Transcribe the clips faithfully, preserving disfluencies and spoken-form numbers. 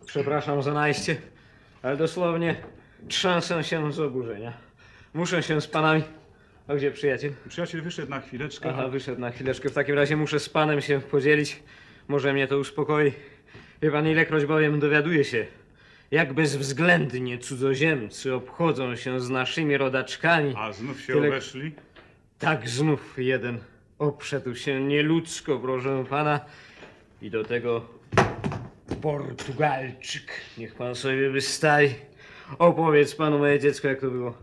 Przepraszam za najście, ale dosłownie trzęsę się z oburzenia. Muszę się z panami... A gdzie przyjaciel? Przyjaciel wyszedł na chwileczkę. Aha, wyszedł na chwileczkę. W takim razie muszę z panem się podzielić. Może mnie to uspokoi. Wie pan, ilekroć bowiem dowiaduje się, jak bezwzględnie cudzoziemcy obchodzą się z naszymi rodaczkami. A znów się Tyle... obeszli? Tak, znów jeden obszedł się nieludzko, proszę pana. I do tego Portugalczyk. Niech pan sobie wystawi. Opowiedz panu, moje dziecko, jak to było.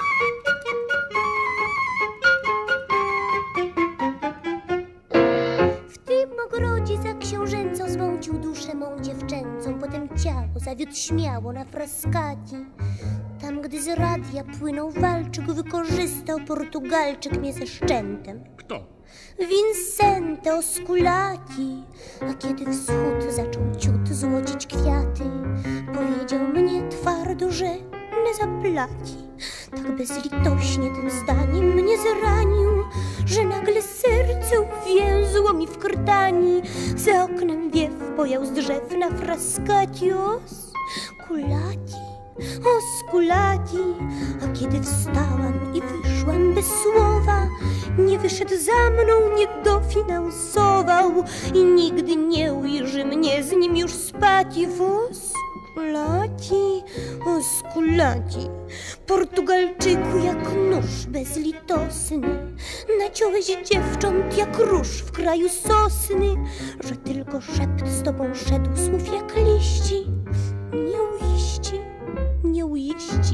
W tym ogrodzie za książęcą zmącił duszę mą dziewczęcą, potem ciało zawiódł śmiało na Frascati. Tam, gdy z radia płynął walczyk, wykorzystał Portugalczyk mnie ze szczętem. Kto? Vincente Osculati. A kiedy wschód zaczął ciut złocić kwiaty, powiedział mnie twardo, że nie zaplaci. Tak bezlitośnie tym zdaniem mnie zranił, że nagle serce uwięzło mi w krtani. Za oknem wiew pojał z drzew na Frascati. Osculati, Osculati. A kiedy wstałam i wyszłam bez słowa, nie wyszedł za mną, nie dofinansował i nigdy nie ujrzy mnie z nim już spać. Osculati, Osculati. Portugalczyku, jak nóż bezlitosny, naciąłeś dziewcząt jak róż w kraju sosny, że tylko szept z tobą szedł słów jak liści. Nie uiści, nie uiści.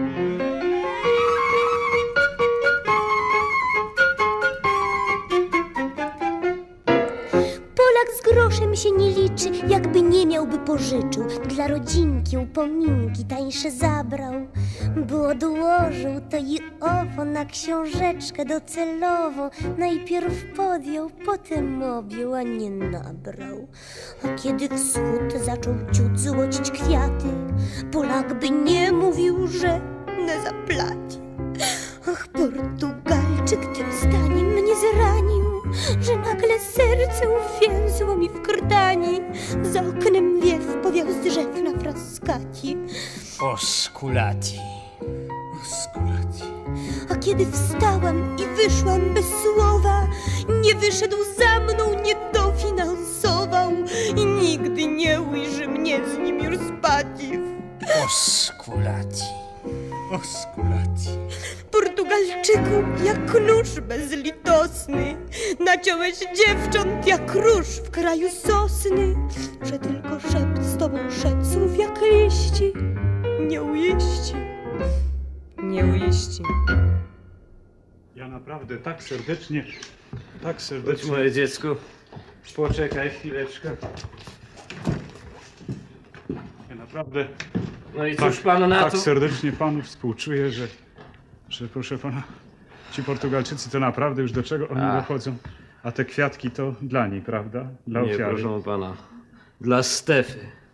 Polak z groszem się nie liczy, jakby nie miałby pożyczył. Dla rodzinki upominki tańsze zabrał, bo odłożył to i owo na książeczkę docelowo. Najpierw podjął, potem objął, a nie nabrał. A kiedy wschód zaczął ciut złocić kwiaty, Polak by nie mówił, że nie zaplaci. Ach, Portugalczyk tym zdaniem mnie zranił, że nagle serce uwięzło mi w krtani. Za oknem wiew powiał z drzew na Frascati. Osculati. Osculati. A kiedy wstałam i wyszłam bez słowa, nie wyszedł za mną, nie dofinansował i nigdy nie ujrzy mnie z nim już spać. Osculati. Osculati. Portugalczyku, jak nóż bezlitosny, naciąłeś dziewcząt jak róż w kraju sosny, że tylko szept z tobą szedł słów jak liści. Nie ujeści, nie ujeści. Ja naprawdę tak serdecznie, tak Chodź, serdecznie... moje dziecko, poczekaj chwileczkę. Ja naprawdę No i tak, cóż pan na tak to? serdecznie panu współczuję, że, że proszę pana, ci Portugalczycy to naprawdę już do czego oni A. dochodzą. A te kwiatki to dla niej, prawda? Dla Nie, ofiary. proszę pana. Dla Stefy.